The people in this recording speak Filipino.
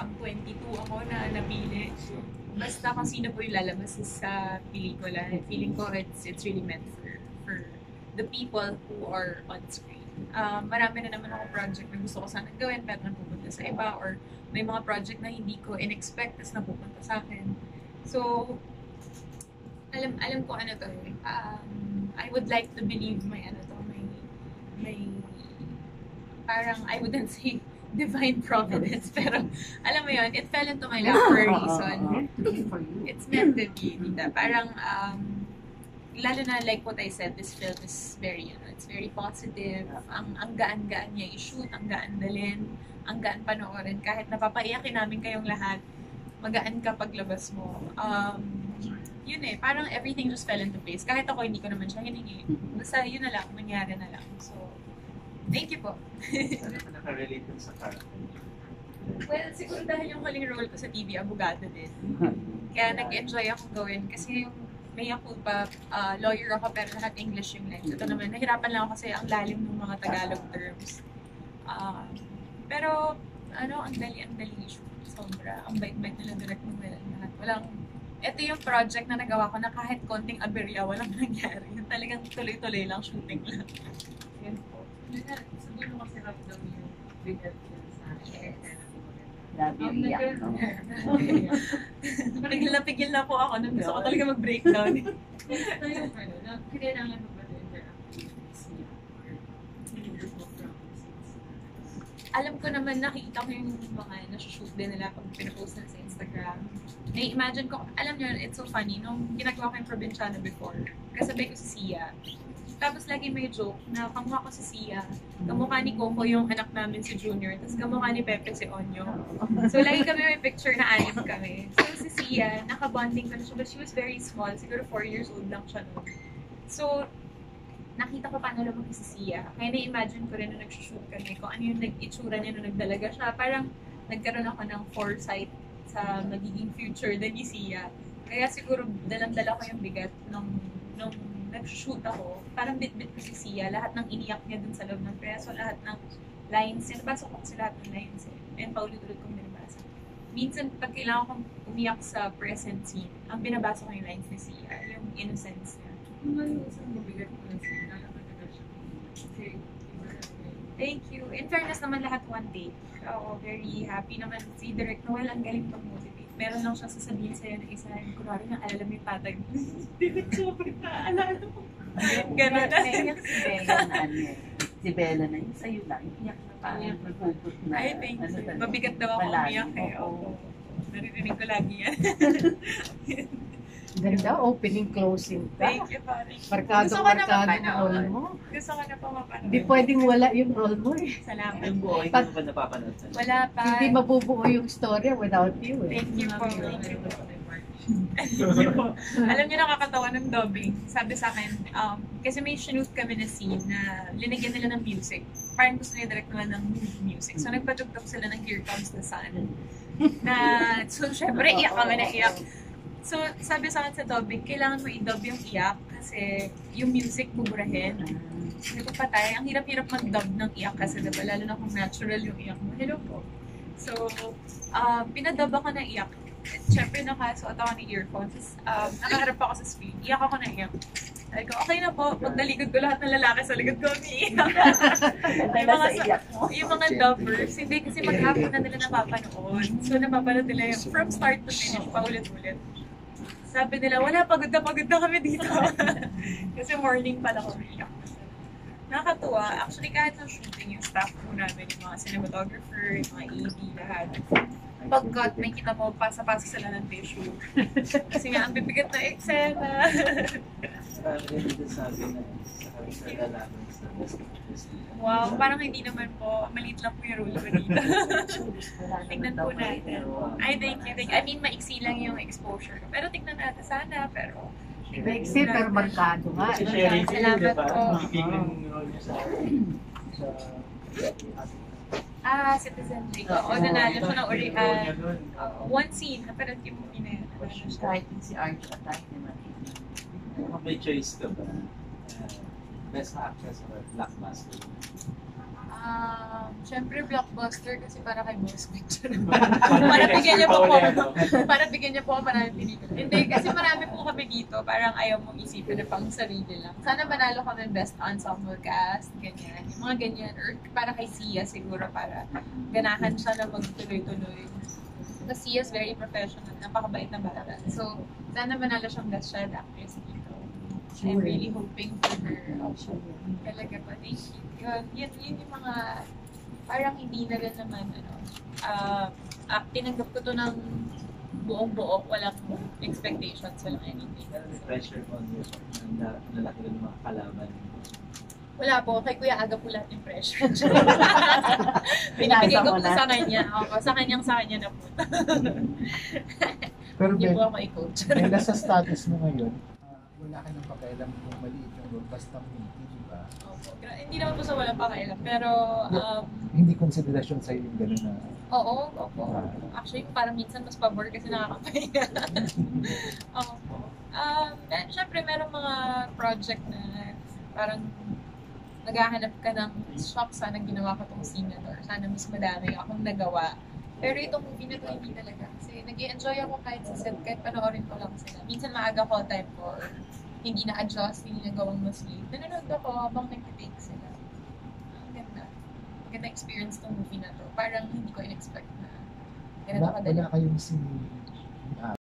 pang 22 ako na napili. Basta kung sino po yung lalabas sa pelikula. Feeling ko it's really meant for the people who are on screen. Marami na naman ako project na gusto ko sanang gawin pero napupunta sa iba, or may mga project na hindi ko in-expect tas napupunta sa akin. So, alam ko ano to eh. I would like to believe may parang, I wouldn't say divine providence, pero alam mo yun, it fell into my lap for a reason. It's meant to be, dita. Parang, lalo na like what I said, this film is very, it's very positive. Ang gaan-gaan niya i-shoot, ang gaan dalhin, ang gaan panoorin. Kahit napapaiyakin namin kayong lahat, magaan ka paglabas mo. Yun eh, parang everything just fell into place. Kahit ako, hindi ko naman siya hiningi. Basta yun na lang, nangyari na lang. So, thank you po. Ano ka nakarelate sa character? Well, siguro dahil yung huling role ko sa TV, abogado din. Kaya nag-enjoy ako gawin. Kasi yung may ako pa, lawyer ako pero lahat English yung lens. Ito naman, nahirapan lang ako kasi ang lalim ng mga Tagalog terms. Pero, ang dali issue. Sobra. Ang bait-bait nila direct ng lahat. Walang, ito yung project na nagawa ko na kahit konting aberya, walang nangyari. Yung talagang tuloy-tuloy lang, shooting lang. Yan po. Siguro kasi daw yung big influence sa akin. Nabibiyak, no? Pigil na po ako nung gusto ko talaga mag-breakdown. Ito yung kailangan mo ba na-interact niya? Alam ko naman, nakikita ko yung mga nasushoot din nila pag pinapost na sa Instagram. Na-imagine ko, alam nyo, it's so funny, nung ginagawa ko yung Provinciano before, kasabay ko si Sia. Tapos lagi may joke na kamukha ko si Sia, kamukha ni Coco yung anak namin si Junior, tapos kamukha ni Pepe si Onyo. So lagi kami may picture na anim kami. So si Sia, nakabonding ko na siya, but she was very small, siguro 4 years old lang siya noon. So, nakita ko paano lumaki si Sia. Kaya na-imagine ko rin na nag-shoot kami kung ano yung itsura niya nung nagdalaga siya. Parang nagkaroon ako ng foresight sa magiging future din ni Sia. Kaya siguro dalang-dala ko yung bigat nung nag-shoot ako. Parang bit-bit ko si Sia. Lahat ng iniyak niya dun sa loob ng preso, lahat ng lines. Nabasa ko kasi lahat ng lines eh. And paulit-ulit kong binabasa. Minsan, pag kailangan kong umiyak sa present scene, ang binabasa ko yung lines ni Sia, yung innocence niya. Isang mabigat ko na siya. Nakapatagal siya. Thank you. In fairness naman lahat one day. Oo, very happy naman si Direk Noel. Ang galing pag-motivate. Meron lang siyang sasabihin sa'yo na isa. Kunwari na alala mo yung tatay mo. Direk, sobrang naalala mo. Ganon na. Naiyak si Bella na si Bella na yun sa'yo lang. Iyak na parang nagpuput na. Ay, thank you. Mabigat daw ako umiyak eh. Oo. Naririnig ko lagi yan. Ganda, opening, closing ka. Thank you, pare. Markado ng role mo. Gusto ko na pa mapanood. Hindi pwedeng wala yung role mo eh. Salamat. Yung buo, hindi mo ba napapanood? Wala pa. Hindi mabubuo yung story without you eh. Thank you po. Thank you po. Alam niyo, nakakatawa ng dubbing. Sabi sa akin, kasi may shoot kami na scene na linagyan nila ng music. Parang gusto nila direct naman ng music. So nagpatugtog sila ng Here Comes the Sun. So syempre, iyak kami na iyak. So sabi sa akin sa dubbing, kailangan mo i-dub yung iyak kasi yung music buburahin. Hindi ko patay. Ang hirap-hirap mag-dub ng iyak kasi diba, lalo na kung natural yung iyak mo. Hello po. So, pinadub ako na iyak. Siyempre, nakasuot ako ng earphones. Nakaharap ako sa screen. Iyak ako na iyak. Sabi ko, okay na po. Pag nalikod ko lahat ng lalaki sa likod ko, umiiyak. yung mga dubbers, hindi kasi maghapon na nila napapanood. So, napapanood nila yung from start to finish, paulit-ulit. Sabi nila, wala, pagod na kami dito. Kasi morning pala ko umiiyak. Nakakatuwa. Actually, kahit ng shooting, yung staff po namin, yung mga cinematographer, yung mga AD, lahat. Pag-cut, may kita mo, pasa-pasa sila ng tissue. Kasi nga, ang bibigat na eksena. Parang hindi sabi na sa lalaman sa Wow, parang hindi naman po. Maliit lang po yung role ko dito. Tignan po natin. Ay, thank you. I mean, maiksi lang yung exposure. Pero tignan natin sana, pero... Maiksi pero markado nga. Si Sherry, Salamat po. Bigay ng role niya sa Citizen Jake. Oo, nanalo siya ng urihan. One scene, napanood yung movie na yun. Kahit si Arch attack naman. May choice ka ba? Best actress or blockbuster? Syempre blockbuster kasi para kay Boss Picture. Para bigyan niya po para bigyan niya po ako maraming pelikula. Hindi, kasi marami po kami dito. Parang ayaw mong isipin na pang sarili lang. Sana manalo kami best ensemble cast, ganyan. Yung mga ganyan. Or para kay Sia siguro para ganahan siya na magtuloy-tuloy. Kasi Sia is very professional. Napakabait na bata. So, sana manalo siyang best child actress dito. I'm really hoping for her. Talaga po. Thank you. Yun yung mga parang hindi na rin naman tinanggap ko to ng buong-buo, walang expectations, walang anything. Pressure on you, lalaki ng mga kalaban. Wala po, kay Kuya Aga po lahat yung pressure. Pinibigay ko po sa kanya. Ako, sa kanya na po. Pero Hindi po ako i-coach. Bella, sa status mo ngayon, wala ka nang pakialam kung maliit yung role, basta meaty, di ba? Opo. Hindi naman po sa walang pakailan, pero Hindi konsiderasyon sa'yo yung gano'n na... oo. Actually, parang minsan mas pabor kasi nakakapahinga. Opo. Siyempre, merong mga project na parang naghahanap ka ng shock, sana ginawa ko tong scene na to, or sana mas madami akong nagawa. Pero itong movie na to, hindi talaga. Kasi nag-i-enjoy ako kahit sa set, kahit panoorin ko lang sila. Minsan maaga call time ko, or hindi na-adjust, hindi nagawang mas late. Nanonood ako habang nag-take sila. Ang ganda. Maganda experience tong movie na to. Parang hindi ko in-expect na ganito kadali. Wala kayong si